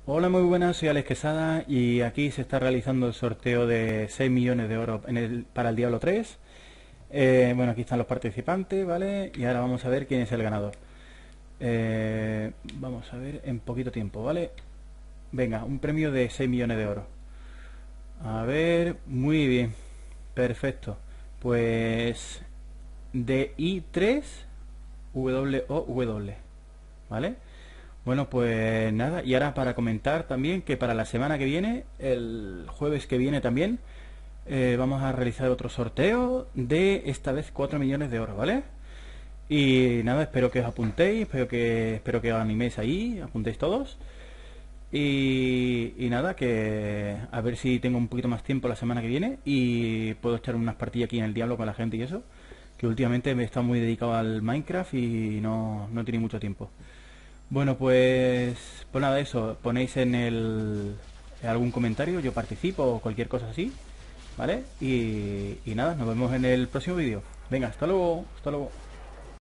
Hola, muy buenas, soy Alex Quesada y aquí se está realizando el sorteo de 6 millones de oro para el Diablo 3. Bueno, aquí están los participantes, ¿vale? Y ahora vamos a ver quién es el ganador. Vamos a ver en poquito tiempo, ¿vale? Venga, un premio de 6 millones de oro. A ver, muy bien, perfecto. Pues DI3 WOW, ¿vale? Bueno, pues nada, y ahora para comentar también que para la semana que viene, el jueves que viene también, vamos a realizar otro sorteo de esta vez 4 millones de oro, ¿vale? Y nada, espero que os apuntéis, espero que os animéis ahí, apuntéis todos. Y nada, que a ver si tengo un poquito más tiempo la semana que viene y puedo echar unas partidas aquí en el Diablo con la gente y eso, que últimamente me he estado muy dedicado al Minecraft y no he tenido mucho tiempo. Bueno, pues nada, eso, ponéis en algún comentario, yo participo o cualquier cosa así, ¿vale? Y nada, nos vemos en el próximo vídeo. Venga, hasta luego, hasta luego.